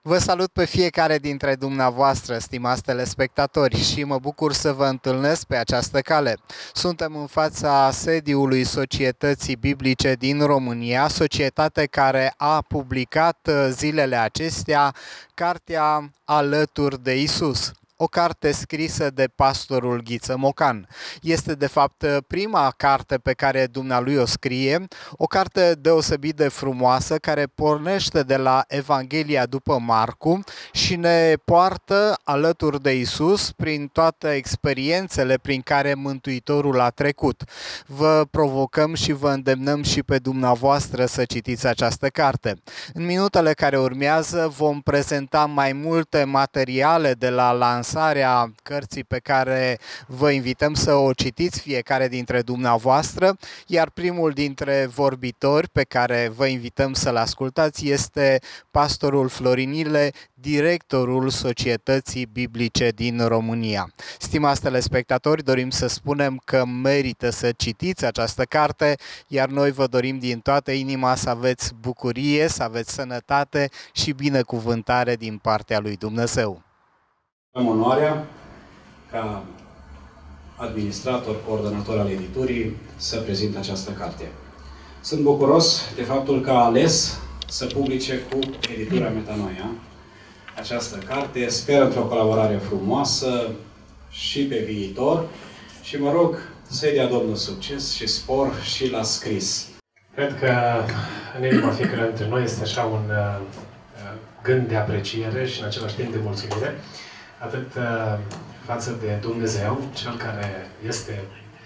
Vă salut pe fiecare dintre dumneavoastră, stimați telespectatori, și mă bucur să vă întâlnesc pe această cale. Suntem în fața sediului Societății Biblice din România, societate care a publicat zilele acestea cartea Alături de Isus. O carte scrisă de pastorul Ghiță Mocan. Este de fapt prima carte pe care dumnealui o scrie, o carte deosebit de frumoasă care pornește de la Evanghelia după Marcu și ne poartă alături de Isus prin toate experiențele prin care Mântuitorul a trecut. Vă provocăm și vă îndemnăm și pe dumneavoastră să citiți această carte. În minutele care urmează vom prezenta mai multe materiale de la lansarea cărții pe care vă invităm să o citiți fiecare dintre dumneavoastră, iar primul dintre vorbitori pe care vă invităm să-l ascultați este pastorul Florin Ile, directorul Societății Biblice din România. Stimați telespectatori, dorim să spunem că merită să citiți această carte, iar noi vă dorim din toată inima să aveți bucurie, să aveți sănătate și binecuvântare din partea lui Dumnezeu. Am onoarea, ca administrator, coordonator al editurii, să prezint această carte. Sunt bucuros de faptul că a ales să publice cu editura Metanoia această carte. Sper într-o colaborare frumoasă și pe viitor și mă rog să-i dea Domnul succes și spor și la scris. Cred că în inima fiecare dintre noi este așa un gând de apreciere și în același timp de mulțumire, atât față de Dumnezeu, Cel care este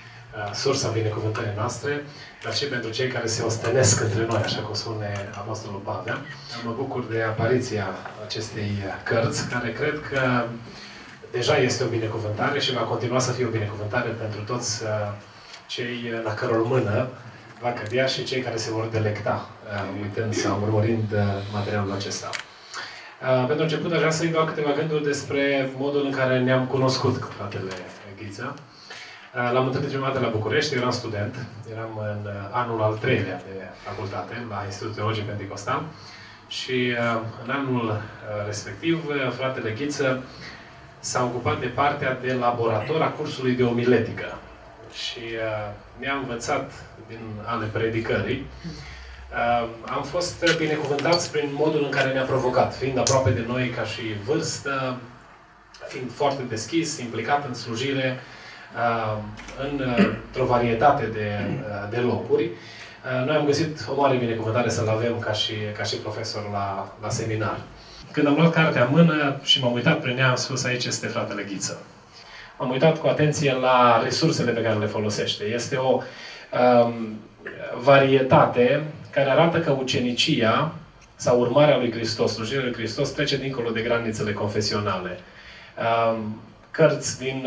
sursa binecuvântării noastre, dar și pentru cei care se ostenesc între noi, așa cum spune Apostolul Pavel. Mă bucur de apariția acestei cărți, care cred că deja este o binecuvântare și va continua să fie o binecuvântare pentru toți cei la căror mână va cădea și cei care se vor delecta uitând sau urmărind materialul acesta. Pentru început, aș vrea să-i dau câteva gânduri despre modul în care ne-am cunoscut cu fratele Ghiță. L-am întâlnit prima dată la București, eram student, eram în anul al 3-lea de facultate, la Institutul Teologic Pentecostal, și în anul respectiv, fratele Ghiță s-a ocupat de partea de laborator a cursului de omiletică și ne-a învățat din ale predicării. Am fost binecuvântați prin modul în care ne-a provocat, fiind aproape de noi ca și vârstă, fiind foarte deschis, implicat în slujire, într-o varietate de locuri. Noi am găsit o mare binecuvântare să-l avem ca și profesor la seminar. Când am luat cartea în mână și m-am uitat prin ea, am spus: aici este fratele Ghiță. Am uitat cu atenție la resursele pe care le folosește. Este o varietate care arată că ucenicia sau urmarea lui Hristos, slujirea lui Hristos, trece dincolo de granițele confesionale. Cărți din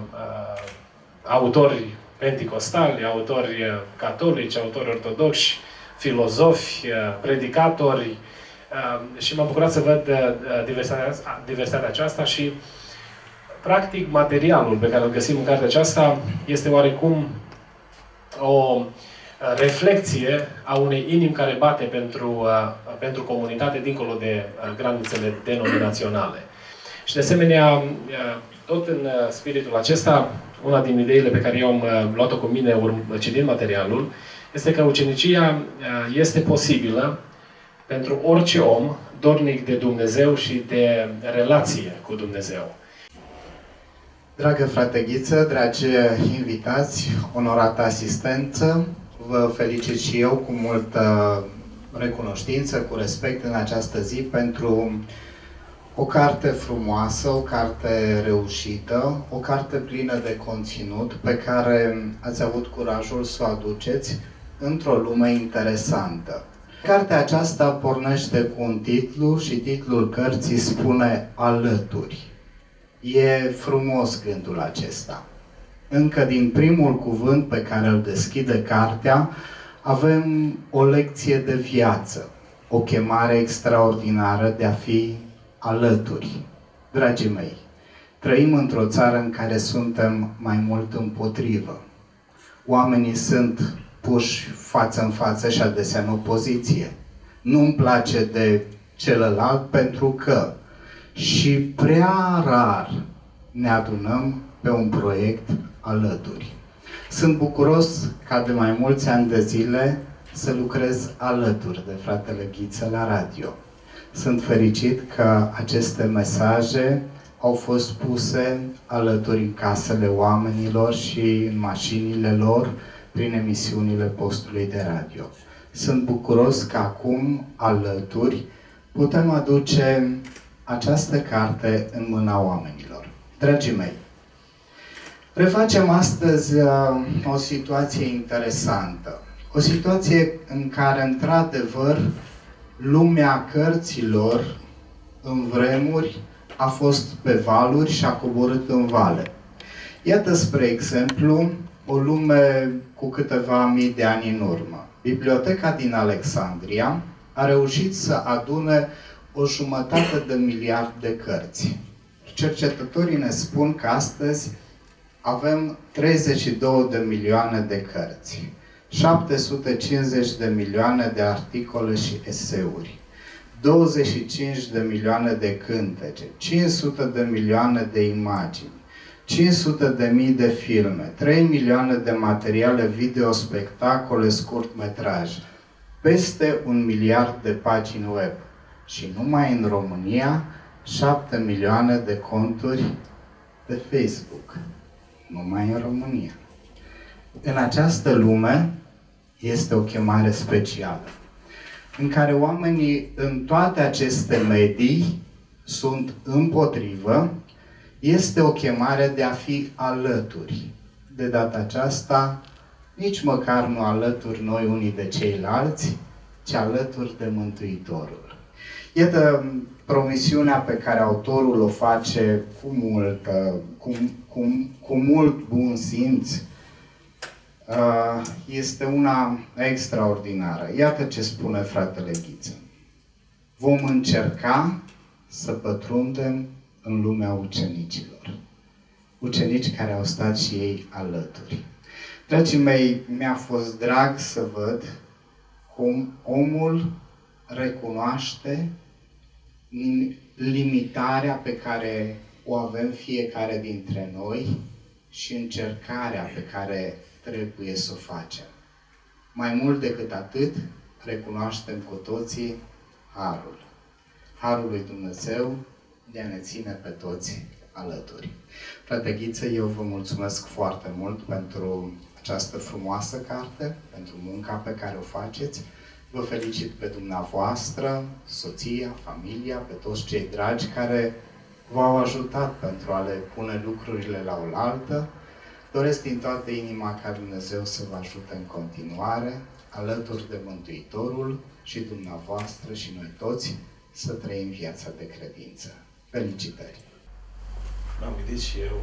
autori penticostali, autori catolici, autori ortodoxi, filozofi, predicatori, și m-am bucurat să văd diversitatea aceasta și, practic, materialul pe care îl găsim în cartea aceasta este oarecum o reflecție a unei inimi care bate pentru comunitate dincolo de granițele denominaționale. Și de asemenea, tot în spiritul acesta, una din ideile pe care eu am luat-o cu mine citind materialul, este că ucenicia este posibilă pentru orice om dornic de Dumnezeu și de relație cu Dumnezeu. Dragă frate Ghiță, dragi invitați, onorată asistență, vă felicit și eu cu multă recunoștință, cu respect în această zi pentru o carte frumoasă, o carte reușită, o carte plină de conținut pe care ați avut curajul să o aduceți într-o lume interesantă. Cartea aceasta pornește cu un titlu și titlul cărții spune Alături. E frumos gândul acesta. Încă din primul cuvânt pe care îl deschide cartea, avem o lecție de viață, o chemare extraordinară de a fi alături. Dragii mei, trăim într-o țară în care suntem mai mult împotrivă. Oamenii sunt puși față în față și adesea în opoziție. Nu-mi place de celălalt, pentru că și prea rar ne adunăm pe un proiect alături. Sunt bucuros ca de mai mulți ani de zile să lucrez alături de fratele Ghiță la radio. Sunt fericit că aceste mesaje au fost puse alături în casele oamenilor și în mașinile lor prin emisiunile postului de radio. Sunt bucuros că acum, alături, putem aduce această carte în mâna oamenilor. Dragii mei, refacem astăzi o situație interesantă. O situație în care, într-adevăr, lumea cărților în vremuri a fost pe valuri și a coborât în vale. Iată, spre exemplu, o lume cu câteva mii de ani în urmă. Biblioteca din Alexandria a reușit să adune 1,5 miliard de cărți. Cercetătorii ne spun că astăzi avem 32 de milioane de cărți, 750 de milioane de articole și eseuri, 25 de milioane de cântece, 500 de milioane de imagini, 500 de mii de filme, 3 milioane de materiale video, spectacole, scurtmetraj, peste 1 miliard de pagini web și numai în România 7 milioane de conturi pe Facebook. Numai în România. În această lume este o chemare specială, în care oamenii în toate aceste medii sunt împotrivă. Este o chemare de a fi alături. De data aceasta, nici măcar nu alături noi unii de ceilalți, ci alături de Mântuitorul. Iată promisiunea pe care autorul o face cu mult bun simț. Este una extraordinară. Iată ce spune fratele Ghiță. Vom încerca să pătrundem în lumea ucenicilor. Ucenici care au stat și ei alături. Dragii mei, mi-a fost drag să văd cum omul recunoaște limitarea pe care o avem fiecare dintre noi și încercarea pe care trebuie să o facem. Mai mult decât atât, recunoaștem cu toții harul. Harul lui Dumnezeu de a ne ține pe toți alături. Frate Ghiță, eu vă mulțumesc foarte mult pentru această frumoasă carte, pentru munca pe care o faceți. Vă felicit pe dumneavoastră, soția, familia, pe toți cei dragi care v-au ajutat pentru a le pune lucrurile la oaltă. Doresc din toată inima ca Dumnezeu să vă ajute în continuare, alături de Mântuitorul și dumneavoastră și noi toți, să trăim viața de credință. Felicitări! M-am gândit și eu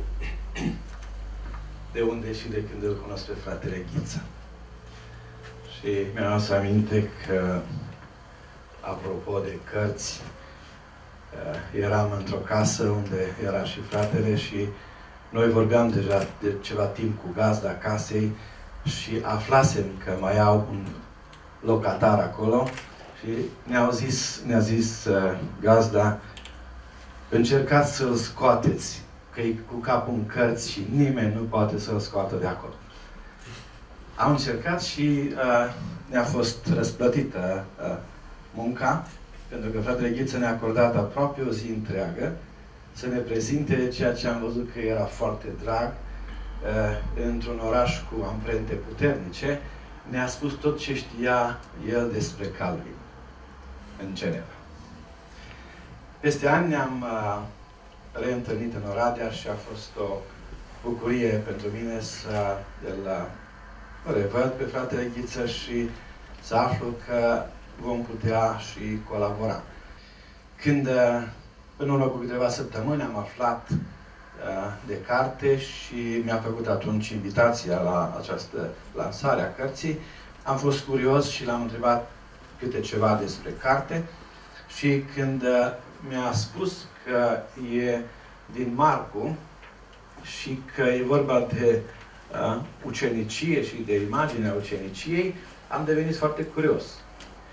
de unde și de când îl cunosc pe fratele Ghiță. Și mi-am adus aminte că, apropo de cărți, eram într-o casă unde era și fratele și noi vorbeam deja de ceva timp cu gazda casei și aflasem că mai au un locatar acolo și ne-a zis gazda: încercați să-l scoateți, că e cu capul în cărți și nimeni nu poate să-l scoată de acolo. Am încercat și ne-a fost răsplătită munca, pentru că fratele Ghiță ne-a acordat aproape o zi întreagă să ne prezinte ceea ce am văzut că era foarte drag, într-un oraș cu amprente puternice. Ne-a spus tot ce știa el despre Calvin în Geneva. Peste ani ne-am reîntâlnit în Oradea și a fost o bucurie pentru mine să îl revăd pe fratele Ghiță și să aflu că vom putea și colabora. Când, în urmă cu câteva săptămâni, am aflat de carte și mi-a făcut atunci invitația la această lansare a cărții, am fost curios și l-am întrebat câte ceva despre carte și când mi-a spus că e din Marcu și că e vorba de ucenicie și de imaginea uceniciei, am devenit foarte curios.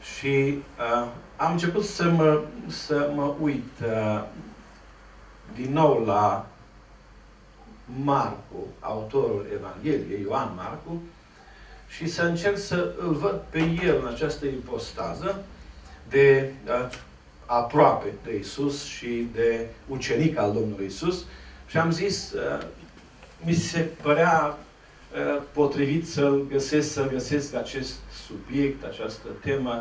Și am început să mă uit din nou la Marcu, autorul Evangheliei, Ioan Marcu, și să încerc să îl văd pe el în această ipostază de aproape de Isus și de ucenic al Domnului Isus. Și am zis, mi se părea potrivit să găsesc acest subiect, această temă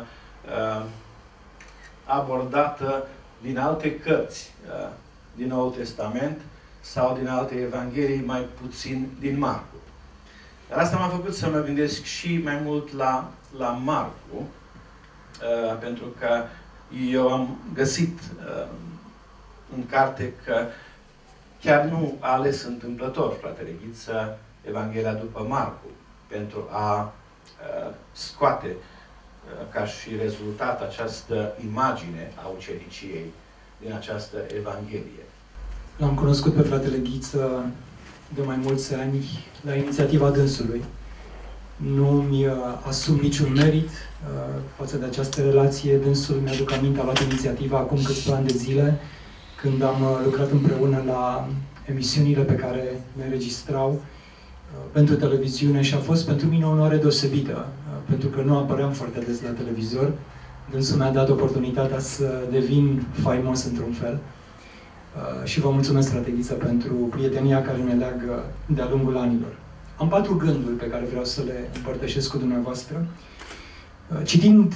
abordată din alte cărți din Noul Testament sau din alte evanghelii, mai puțin din Marcu. Dar asta m-a făcut să mă gândesc și mai mult la Marcu, pentru că eu am găsit în carte că chiar nu a ales întâmplător fratele Ghiță Evanghelia după Marcu pentru a scoate ca și rezultat această imagine a uceniciei din această Evanghelie. L-am cunoscut pe fratele Ghiță de mai mulți ani la inițiativa dânsului. Nu mi asum niciun merit față de această relație. Dânsul, mi-aduc aminte, a luat inițiativa acum câțiva ani de zile, când am lucrat împreună la emisiunile pe care le înregistrau pentru televiziune și a fost pentru mine o onoare deosebită, pentru că nu apăream foarte des la televizor. Dânsul mi-a dat oportunitatea să devin faimos într-un fel. Și vă mulțumesc, frate Ghiță, pentru prietenia care ne leagă de-a lungul anilor. Am 4 gânduri pe care vreau să le împărtășesc cu dumneavoastră. Citind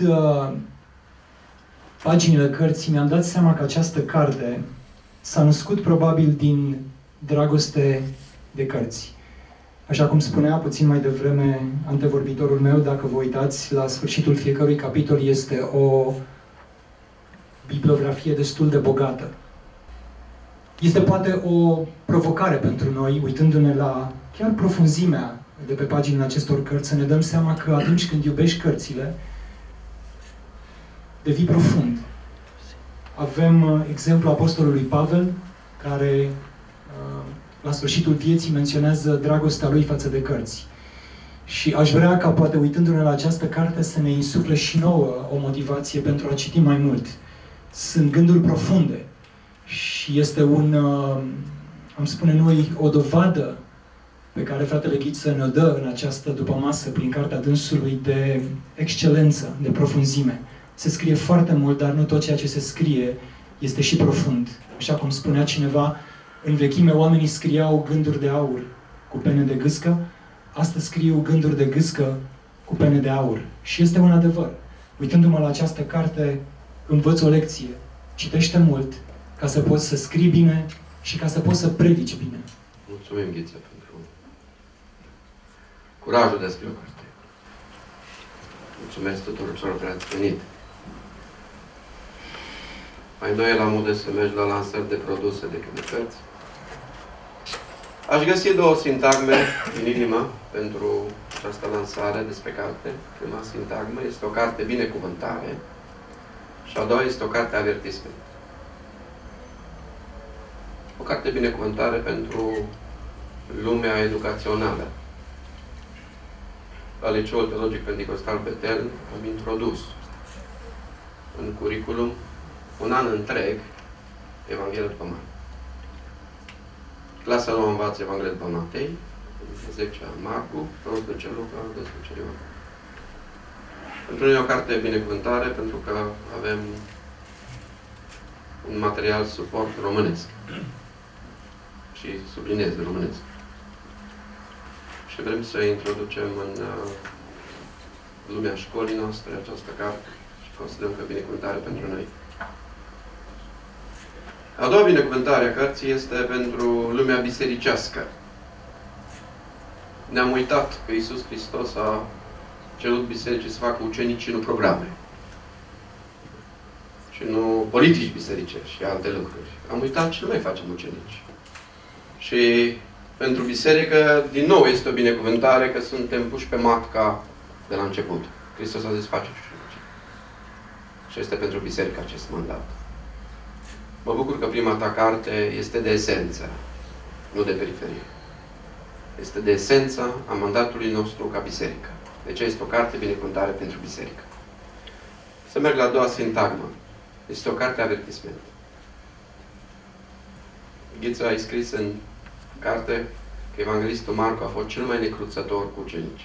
paginile cărții, mi-am dat seama că această carte s-a născut probabil din dragoste de cărți. Așa cum spunea puțin mai devreme antevorbitorul meu, dacă vă uitați, la sfârșitul fiecărui capitol este o bibliografie destul de bogată. Este poate o provocare pentru noi, uitându-ne la chiar profunzimea de pe paginile acestor cărți, să ne dăm seama că atunci când iubești cărțile, devii profund. Avem exemplul apostolului Pavel, care la sfârșitul vieții menționează dragostea lui față de cărți. Și aș vrea ca, poate uitându-ne la această carte, să ne insufle și nouă o motivație pentru a citi mai mult. Sunt gânduri profunde și este am spune noi, o dovadă pe care fratele Ghiță ne-o dă în această dupămasă prin cartea dânsului de excelență, de profunzime. Se scrie foarte mult, dar nu tot ceea ce se scrie este și profund. Așa cum spunea cineva, în vechime oamenii scriau gânduri de aur cu pene de gâscă, astăzi scriu gânduri de gâscă cu pene de aur. Și este un adevăr. Uitându-mă la această carte, învăț o lecție. Citește mult ca să poți să scrii bine și ca să poți să predici bine. Mulțumim, Ghiță, pentru curajul de a scrie o carte. Mulțumesc tuturor celor care ați venit. Mai doi la modul să mergi la lansări de produse decât de cărți. Aș găsi 2 sintagme din inimă pentru această lansare despre carte. Prima sintagmă este o carte binecuvântare și a doua este o carte avertisment. O carte binecuvântare pentru lumea educațională. La Liceul Teologic Pentecostal Betel am introdus în curriculum un an întreg Evanghelia după Marcu. Clasa 9 învață Evanghelia după Matei, 10 Marcu, 11 Luca, 12 Ioan. Pentru noi e o carte binecuvântare pentru că avem un material suport românesc. Și subliniez românesc. Și vrem să introducem în lumea școlii noastre această carte și considerăm că binecuvântare pentru noi. A doua binecuvântare a cărții este pentru lumea bisericească. Ne-am uitat că Iisus Hristos a cerut bisericii să facă ucenici și nu programe. Și nu politici bisericești și alte lucruri. Am uitat și noi facem ucenici. Și pentru biserică, din nou, este o binecuvântare că suntem puși pe matca de la început. Hristos a zis, faceți ucenici. Și este pentru biserică acest mandat. Mă bucur că prima ta carte este de esență, nu de periferie. Este de esența a mandatului nostru ca biserică. Deci este o carte binecuvântare pentru biserică. să merg la a doua sintagmă. Este o carte avertisment. Ghiță a scris în carte că Evanghelistul Marcu a fost cel mai necruțător cu ucenici.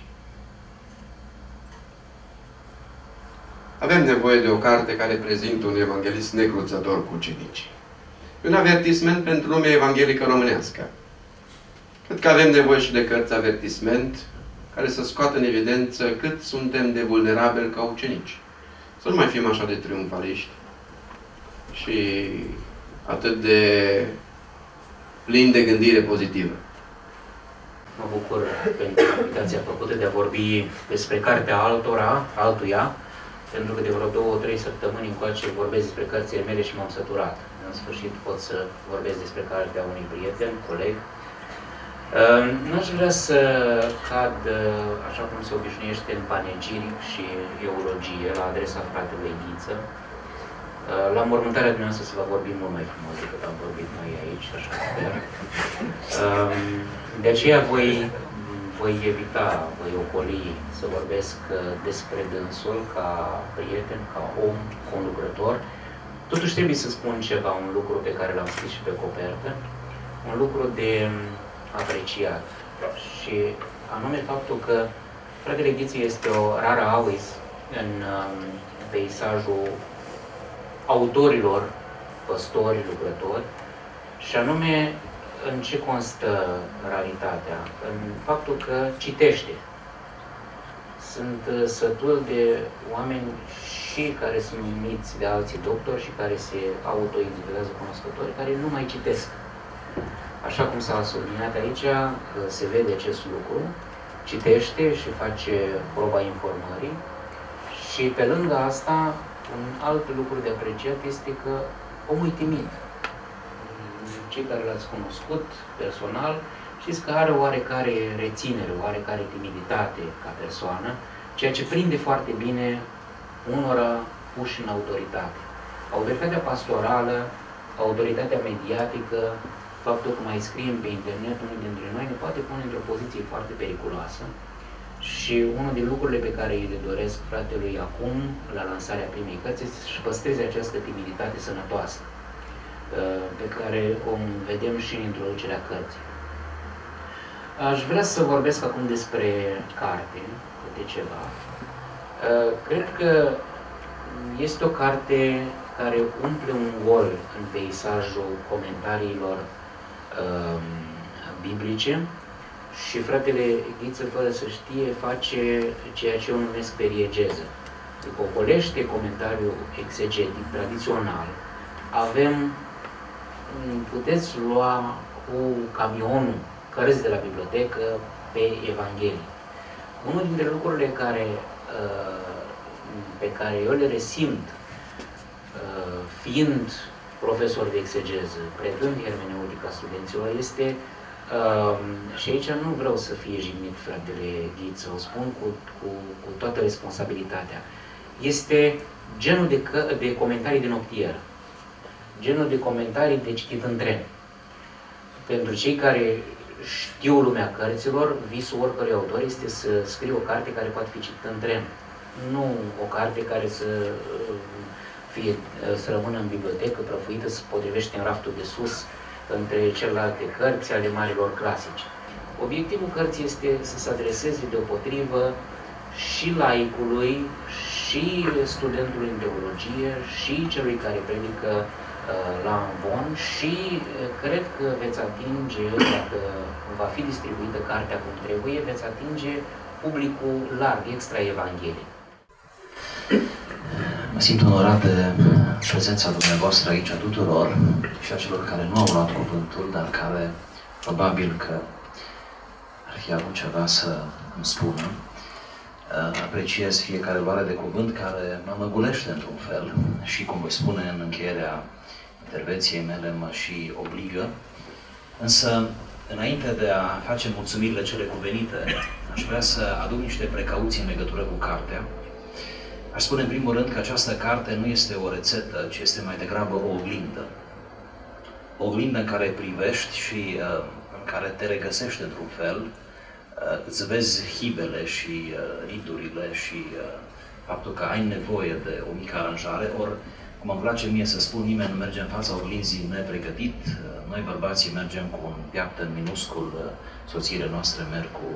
Avem nevoie de o carte care prezintă un evanghelist necruțător cu ucenici. Un avertisment pentru lumea evanghelică românească. Cred că avem nevoie și de cărți avertisment care să scoată în evidență cât suntem de vulnerabili ca ucenici. Să nu mai fim așa de triumfaliști și atât de plini de gândire pozitivă. Mă bucur pentru invitația făcută de a vorbi despre cartea altuia, pentru că de vreo 2-3 săptămâni încoace vorbesc despre cărțile mele și m-am săturat. În sfârșit pot să vorbesc despre cartea unui prieten, coleg. N-aș vrea să cad, așa cum se obișnuiește, în panegiric și eulogie la adresa fratelui Ghiță. La mormântarea dumneavoastră se va vorbi mult mai frumos decât am vorbit noi aici, așa sper. De aceea voi evita, voi ocoli să vorbesc despre dânsul ca prieten, ca om, conlucrător. Totuși trebuie să spun ceva, un lucru pe care l-am scris și pe copertă, un lucru de apreciat. Și anume faptul că fratele Ghiță este o rară avis în peisajul autorilor, păstori, lucrători, și anume în ce constă raritatea? În faptul că citește. Sunt sătul de oameni și care sunt numiți de alții doctori și care se autointitulează cunoscători, care nu mai citesc. Așa cum s-a subliniat aici, se vede acest lucru, citește și face proba informării și pe lângă asta, un alt lucru de apreciat este că omul e timid. Cei care l-ați cunoscut personal, știți că are oarecare reținere, oarecare timiditate ca persoană, ceea ce prinde foarte bine unora puși în autoritate. Autoritatea pastorală, autoritatea mediatică, faptul că mai scriem pe internet, unul dintre noi ne poate pune într-o poziție foarte periculoasă. Și unul din lucrurile pe care îi le doresc fratelui acum, la lansarea primei cărți, este să-și păstreze această timiditate sănătoasă, pe care o vedem și în introducerea cărții. Aș vrea să vorbesc acum despre carte, de ceva. Cred că este o carte care umple un gol în peisajul comentariilor biblice și fratele Ghiță, fără să știe, face ceea ce eu numesc periegeză. După ocolește comentariul exegetic tradițional, puteți lua cu camionul cărți de la bibliotecă pe Evanghelie. Unul dintre lucrurile pe care eu le resimt, fiind profesor de exegeză, predând hermeneutica studenților, este, și aici nu vreau să fie jignit fratele Ghiță, o spun cu toată responsabilitatea, este genul de comentarii de noptieră, genul de comentarii de citit în tren. Pentru cei care știu lumea cărților, visul oricărui autor este să scrie o carte care poate fi citită în tren. Nu o carte care să rămână în bibliotecă, prăfuită, să potrivește în raftul de sus între celelalte cărți ale marilor clasici. Obiectivul cărții este să se adreseze deopotrivă și laicului, și studentului în teologie, și celui care predică la amvon, și cred că veți atinge, dacă va fi distribuită cartea cum trebuie, veți atinge publicul larg, extra-evanghelic. Mă simt onorat de prezența dumneavoastră aici a tuturor și a celor care nu au luat cuvântul, dar care probabil că ar fi avut ceva să îmi spună. Apreciez fiecare luare de cuvânt care mă măgulește într-un fel și, cum voi spune în încheierea intervenției mele, mă și obligă. Însă, înainte de a face mulțumirile cele cuvenite, aș vrea să aduc niște precauții în legătură cu cartea. Aș spune în primul rând că această carte nu este o rețetă, ci este mai degrabă o oglindă. O oglindă în care privești și în care te regăsești într-un fel, îți vezi hibele și ridurile și faptul că ai nevoie de o mică aranjare, ori, cum îmi place mie să spun, nimeni nu merge în fața oglinzii nepregătit. Noi, bărbații, mergem cu un piaptăn minuscul, soțiile noastre merg cu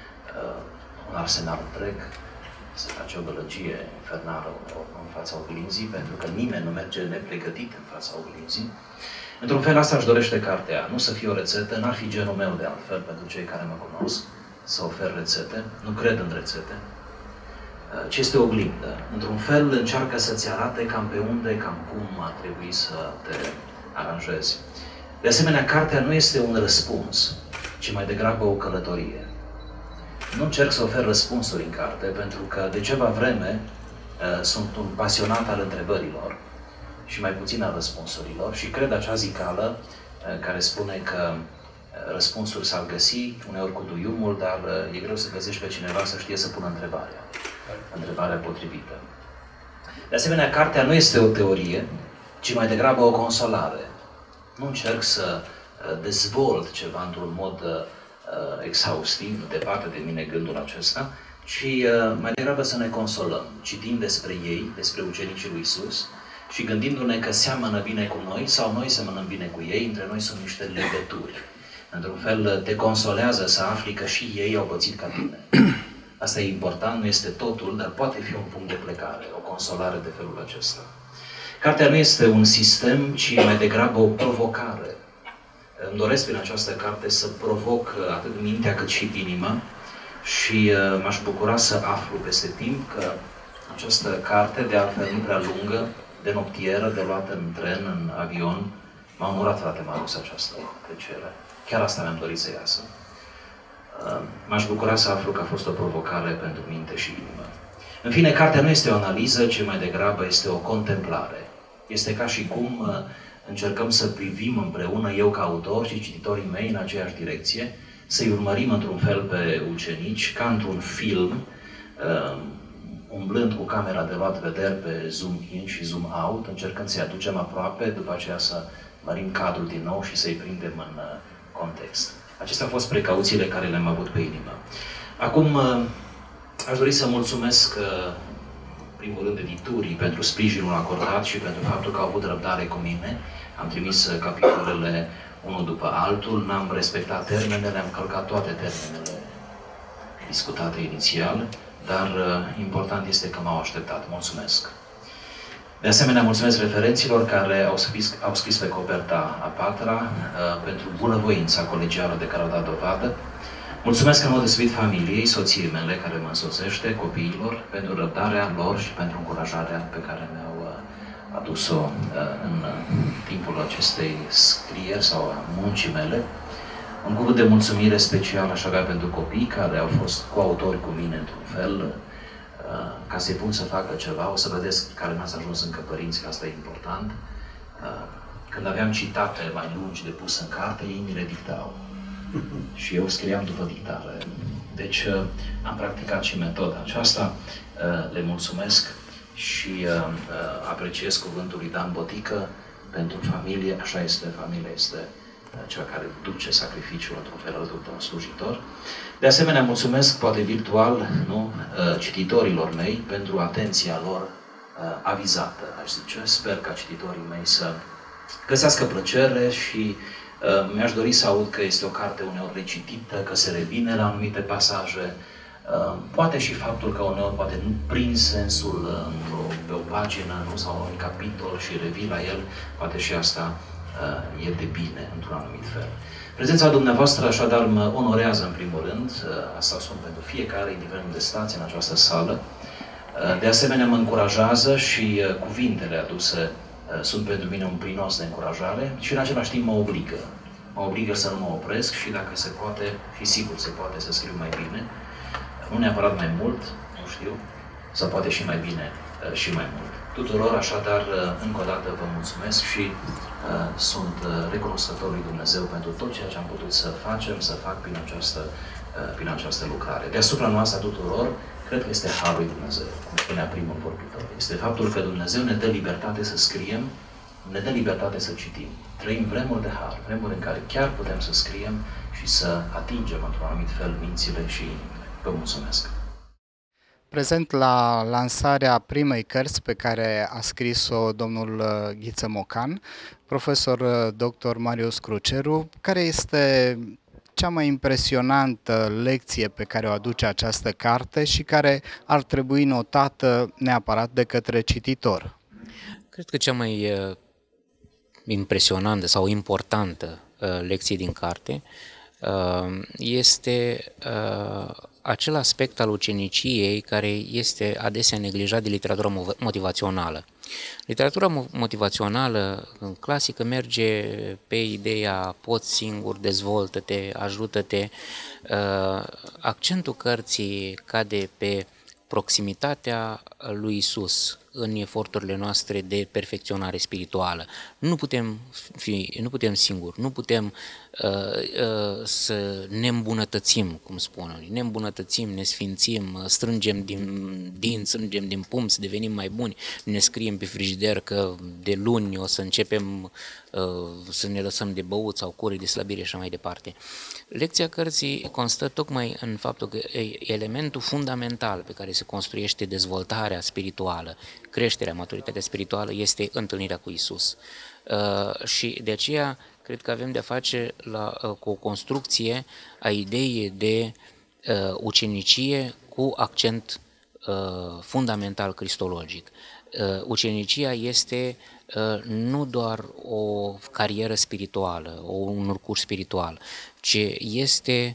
un arsenal întreg, se face o gălăgie infernală în fața oglinzii, pentru că nimeni nu merge nepregătit în fața oglinzii. Într-un fel, asta își dorește cartea. Nu să fie o rețetă, n-ar fi genul meu de altfel, pentru cei care mă cunosc, să ofer rețete. Nu cred în rețete. Ce este o oglindă? Într-un fel, încearcă să-ți arate cam pe unde, cam cum ar trebui să te aranjezi. De asemenea, cartea nu este un răspuns, ci mai degrabă o călătorie. Nu încerc să ofer răspunsuri în carte, pentru că de ceva vreme sunt un pasionat al întrebărilor și mai puțin al răspunsurilor și cred acea zicală care spune că răspunsul s-ar găsi, uneori cu duiumul, dar e greu să găsești pe cineva să știe să pună întrebarea potrivită. De asemenea, cartea nu este o teorie, ci mai degrabă o consolare. Nu încerc să dezvolt ceva într-un mod exhaustiv, departe de mine gândul acesta, ci mai degrabă să ne consolăm, citind despre ei, despre ucenicii lui Iisus și gândindu-ne că seamănă bine cu noi sau noi semănăm bine cu ei, între noi sunt niște legături. Într-un fel te consolează să afli că și ei au pățit ca tine. Asta e important, nu este totul, dar poate fi un punct de plecare, o consolare de felul acesta. Cartea nu este un sistem, ci mai degrabă o provocare. Îmi doresc prin această carte să provoc atât mintea cât și inima și m-aș bucura să aflu peste timp că această carte, de altfel nu prea lungă, de noptieră, de luat în tren, în avion, m-a onorat, frate Marus, această trecere. Chiar asta mi-am dorit să iasă. M-aș bucura să aflu că a fost o provocare pentru minte și inimă. În fine, cartea nu este o analiză, ci mai degrabă este o contemplare. Este ca și cum încercăm să privim împreună, eu ca autor și cititorii mei, în aceeași direcție, să-i urmărim într-un fel pe ucenici, ca într-un film, umblând cu camera de luat vederi pe zoom in și zoom out, încercând să-i aducem aproape, după aceea să mărim cadrul din nou și să-i prindem în context. Acestea au fost precauțiile care le-am avut pe inimă. Acum, aș dori să mulțumesc, în primul rând, editurii pentru sprijinul acordat și pentru faptul că au avut răbdare cu mine. Am trimis capitolele unul după altul, n-am respectat termenele, am călcat toate termenele discutate inițial, dar important este că m-au așteptat. Mulțumesc! De asemenea, mulțumesc referenților care au scris pe coperta a patra pentru bunăvoința colegială de care au dat dovadă. Mulțumesc în mod deosebit familiei, soției mele care mă însoțește, copiilor, pentru răbdarea lor și pentru încurajarea pe care mi-au adus-o în timpul acestei scrieri sau a muncii mele. Un cuvânt de mulțumire special aș avea pentru copii care au fost coautori cu mine într-un fel, ca să-i pun să facă ceva. O să vedeți care n-ați ajuns încă părinți, că asta e important. Când aveam citate mai lungi de pus în carte, ei mi le dictau. Și eu scriam după dictare. Deci am practicat și metoda aceasta. Le mulțumesc și apreciez cuvântul lui Dan Botică pentru familie. Așa este, familia este cea care duce sacrificiul într-un fel alături de un slujitor. De asemenea, mulțumesc, poate virtual, cititorilor mei pentru atenția lor avizată, aș zice. Sper ca cititorii mei să găsească plăcere și mi-aș dori să aud că este o carte uneori recitită, că se revine la anumite pasaje. Poate și faptul că uneori poate nu prind sensul pe o pagină sau un capitol și revii la el, poate și asta e de bine, într-un anumit fel. Prezența dumneavoastră așadar mă onorează în primul rând, asta sunt pentru fiecare, indiferent de stați în această sală. De asemenea mă încurajează și cuvintele aduse sunt pentru mine un prinos de încurajare și în același timp mă obligă. Mă obligă să nu mă opresc și dacă se poate, și sigur se poate să scriu mai bine, nu neapărat mai mult, nu știu, sau poate și mai bine și mai mult. Tuturor, așadar, încă o dată vă mulțumesc și sunt recunoscător lui Dumnezeu pentru tot ceea ce am putut să facem, să fac prin această lucrare. Deasupra noastră tuturor, cred că este Harul lui Dumnezeu, cum spunea primul vorbitor. Este faptul că Dumnezeu ne dă libertate să scriem, ne dă libertate să citim. Trăim vremuri de har, vremuri în care chiar putem să scriem și să atingem într-un anumit fel mințile și inimile. Vă mulțumesc! Prezent la lansarea primei cărți pe care a scris-o domnul Ghiță Mocan, profesor dr. Marius Cruceru, care este cea mai impresionantă lecție pe care o aduce această carte și care ar trebui notată neapărat de către cititor? Cred că cea mai impresionantă sau importantă lecție din carte este acel aspect al uceniciei care este adesea neglijat de literatura motivațională. Literatura motivațională clasică merge pe ideea poți singur, dezvoltă-te, ajută-te. Accentul cărții cade pe proximitatea lui Isus în eforturile noastre de perfecționare spirituală. Nu putem singuri, nu putem să ne îmbunătățim, cum spun unii, ne îmbunătățim, ne sfințim, strângem din dinți, strângem din pumn, să devenim mai buni, ne scriem pe frigider că de luni o să începem să ne lăsăm de băut sau curi de slăbire și așa mai departe. Lecția cărții constă tocmai în faptul că elementul fundamental pe care se construiește dezvoltarea spirituală, creșterea, maturitatea spirituală este întâlnirea cu Isus. Și de aceea cred că avem de-a face cu o construcție a ideii de ucenicie cu accent fundamental cristologic. Ucenicia este nu doar o carieră spirituală, un urcurs spiritual, ci este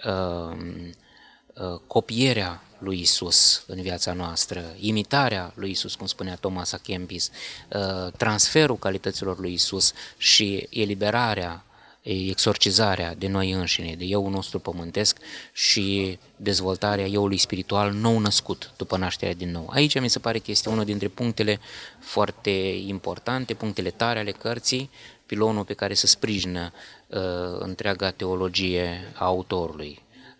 copierea lui Isus în viața noastră, imitarea lui Isus, cum spunea Thomas à Kempis, transferul calităților lui Isus și eliberarea, exorcizarea de noi înșine, de eu nostru pământesc și dezvoltarea euului spiritual nou născut după nașterea din nou. Aici mi se pare că este unul dintre punctele foarte importante, punctele tare ale cărții, pilonul pe care se sprijină întreaga teologie a autorului.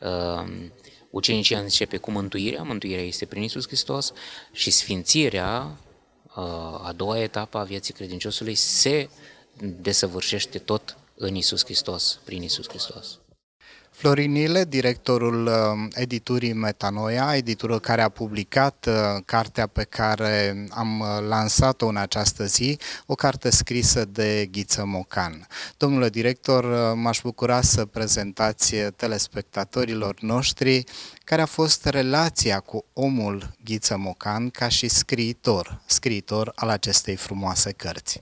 Ucenicia începe cu mântuirea este prin Iisus Hristos și sfințirea, a doua etapă a vieții credinciosului, se desăvârșește tot în Iisus Hristos, prin Iisus Hristos. Florin Ile, directorul editurii Metanoia, editură care a publicat cartea pe care am lansat-o în această zi, o carte scrisă de Ghiță Mocan. Domnule director, m-aș bucura să prezentați telespectatorilor noștri care a fost relația cu omul Ghiță Mocan ca și scriitor al acestei frumoase cărți.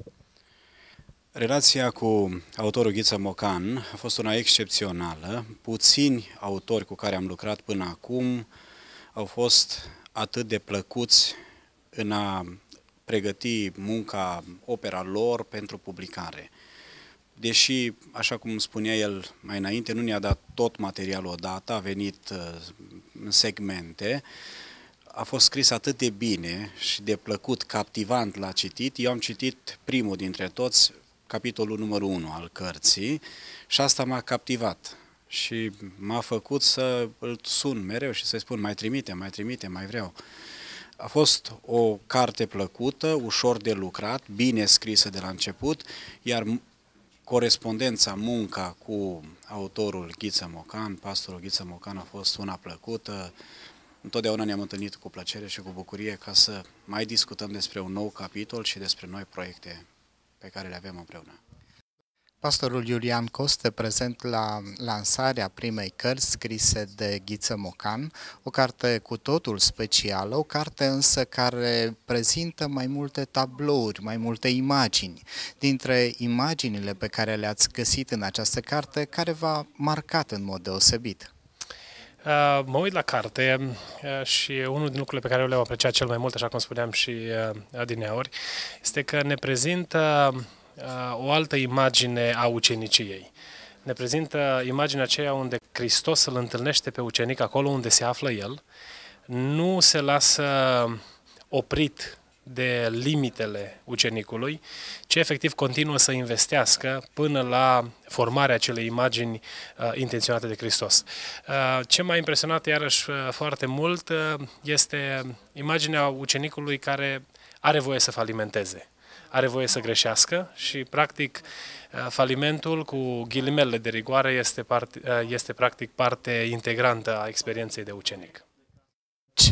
Relația cu autorul Ghiță Mocan a fost una excepțională. Puțini autori cu care am lucrat până acum au fost atât de plăcuți în a pregăti opera lor pentru publicare. Deși, așa cum spunea el mai înainte, nu ne-a dat tot materialul odată, a venit în segmente, a fost scris atât de bine și de plăcut, captivant la citit. Eu am citit primul dintre toți, capitolul numărul 1 al cărții, și asta m-a captivat și m-a făcut să îl sun mereu și să-i spun mai trimite, mai vreau. A fost o carte plăcută, ușor de lucrat, bine scrisă de la început, iar corespondența, munca cu autorul Ghiță Mocan, pastorul Ghiță Mocan, a fost una plăcută. Întotdeauna ne-am întâlnit cu plăcere și cu bucurie ca să mai discutăm despre un nou capitol și despre noi proiecte pe care le avem împreună. Pastorul Iulian Coste, prezent la lansarea primei cărți scrise de Ghiță Mocan, o carte cu totul specială, o carte însă care prezintă mai multe tablouri, mai multe imagini. Dintre imaginile pe care le-ați găsit în această carte, care v-a marcat în mod deosebit? Mă uit la carte și unul din lucrurile pe care eu le-am apreciat cel mai mult, așa cum spuneam și adineauri, este că ne prezintă o altă imagine a uceniciei. Ne prezintă imaginea aceea unde Hristos îl întâlnește pe ucenic acolo unde se află el, nu se lasă oprit de limitele ucenicului, ci efectiv continuă să investească până la formarea acelei imagini intenționate de Hristos. Ce m-a impresionat iarăși foarte mult este imaginea ucenicului care are voie să falimenteze, are voie să greșească și practic falimentul cu ghilimele de rigoare este practic parte integrantă a experienței de ucenic. Ce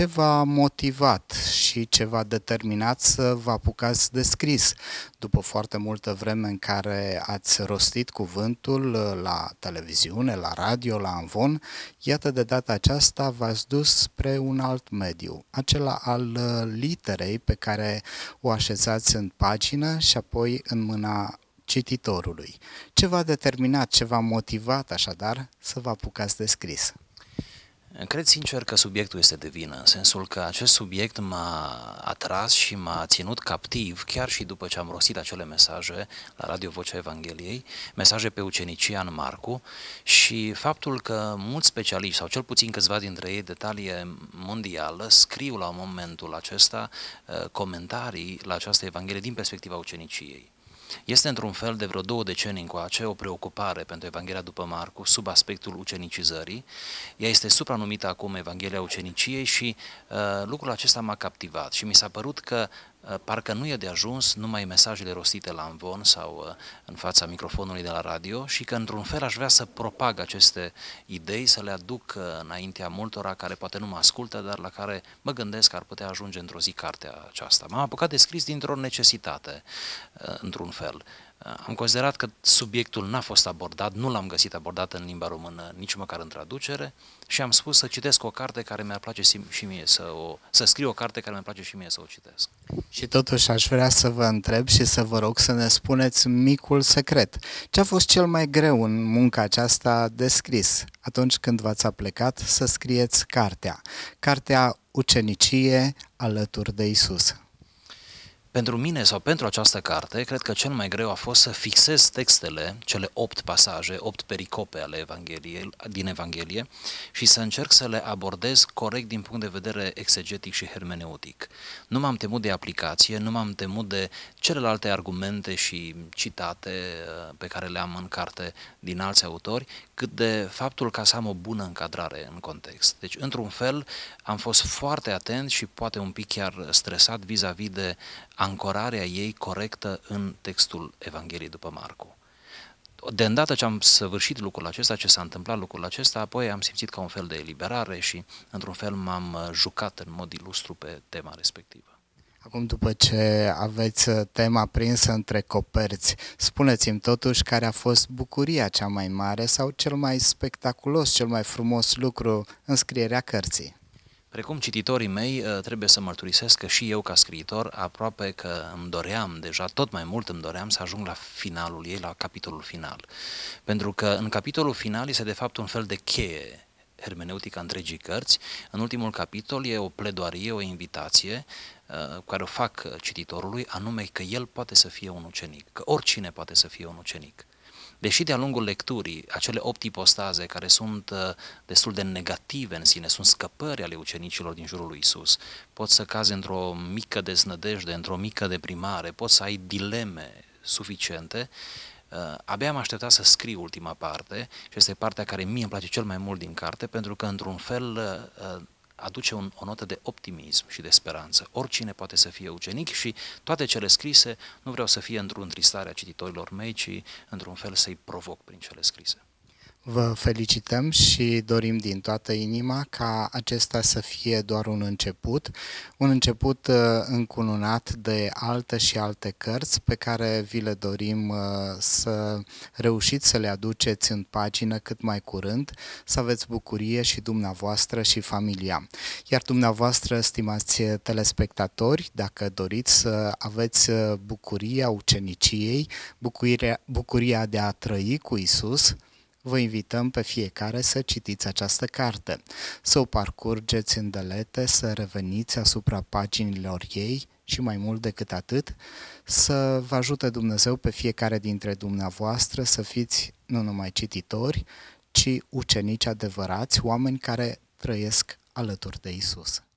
Ce v-a motivat și ce v-a determinat să vă apucați de scris după foarte multă vreme în care ați rostit cuvântul la televiziune, la radio, la amvon? Iată, de data aceasta v-ați dus spre un alt mediu, acela al literei pe care o așezați în pagină și apoi în mâna cititorului. Ce v-a determinat, ce v-a motivat așadar să vă apucați de scris? Cred sincer că subiectul este de vină, în sensul că acest subiect m-a atras și m-a ținut captiv chiar și după ce am rostit acele mesaje la Radio Vocea Evangheliei, mesaje pe ucenicia în Marcu, și faptul că mulți specialiști, sau cel puțin câțiva dintre ei de talie mondială, scriu la momentul acesta comentarii la această Evanghelie din perspectiva uceniciei. Este într-un fel de vreo 2 decenii încoace o preocupare pentru Evanghelia după Marcu sub aspectul ucenicizării. Ea este supranumită acum Evanghelia uceniciei și lucrul acesta m-a captivat și mi s-a părut că parcă nu e de ajuns numai mesajele rostite la amvon sau în fața microfonului de la radio și că într-un fel aș vrea să propag aceste idei, să le aduc înaintea multora care poate nu mă ascultă, dar la care mă gândesc că ar putea ajunge într-o zi cartea aceasta. M-am apucat de scris dintr-o necesitate, într-un fel. Am considerat că subiectul n-a fost abordat, nu l-am găsit abordat în limba română, nici măcar în traducere, și am spus să citesc o carte care mi-ar place și mie să scriu o carte care mi-ar place și mie să o citesc. Și totuși aș vrea să vă întreb și să vă rog să ne spuneți micul secret. Ce a fost cel mai greu în munca aceasta de scris, atunci când v-ați aplecat să scrieți cartea Ucenicie alături de Isus? Pentru mine sau pentru această carte, cred că cel mai greu a fost să fixez textele, cele 8 pasaje, 8 pericope ale Evangheliei, din Evanghelie, și să încerc să le abordez corect din punct de vedere exegetic și hermeneutic. Nu m-am temut de aplicație, nu m-am temut de celelalte argumente și citate pe care le am în carte din alți autori, cât de faptul ca să am o bună încadrare în context. Deci, într-un fel, am fost foarte atent și poate un pic chiar stresat vis-a-vis de ancorarea ei corectă în textul Evangheliei după Marcu. De îndată ce am săvârșit lucrul acesta, ce s-a întâmplat lucrul acesta, apoi am simțit ca un fel de eliberare și, într-un fel, m-am jucat în mod ilustru pe tema respectivă. Acum, după ce aveți tema prinsă între coperți, spuneți-mi totuși care a fost bucuria cea mai mare sau cel mai spectaculos, cel mai frumos lucru în scrierea cărții? Precum cititorii mei, trebuie să mărturisesc că și eu, ca scriitor, aproape că îmi doream deja, tot mai mult îmi doream să ajung la finalul ei, la capitolul final. Pentru că în capitolul final este de fapt un fel de cheie hermeneutica întregii cărți. În ultimul capitol e o pledoarie, o invitație care o fac cititorului, anume că el poate să fie un ucenic, că oricine poate să fie un ucenic. Deși de-a lungul lecturii, acele 8 ipostaze care sunt destul de negative în sine, sunt scăpări ale ucenicilor din jurul lui Isus, poți să cazi într-o mică deznădejde, într-o mică deprimare, poți să ai dileme suficiente, abia am așteptat să scriu ultima parte și este partea care mie îmi place cel mai mult din carte, pentru că într-un fel aduce o notă de optimism și de speranță. Oricine poate să fie ucenic și toate cele scrise nu vreau să fie într-o întristare a cititorilor mei, ci într-un fel să-i provoc prin cele scrise. Vă felicităm și dorim din toată inima ca acesta să fie doar un început încununat de alte și alte cărți pe care vi le dorim să reușiți să le aduceți în pagină cât mai curând, să aveți bucurie și dumneavoastră și familia. Iar dumneavoastră, stimați telespectatori, dacă doriți să aveți bucuria uceniciei, bucuria de a trăi cu Isus, vă invităm pe fiecare să citiți această carte, să o parcurgeți îndelete, să reveniți asupra paginilor ei și mai mult decât atât, să vă ajute Dumnezeu pe fiecare dintre dumneavoastră să fiți nu numai cititori, ci ucenici adevărați, oameni care trăiesc alături de Isus.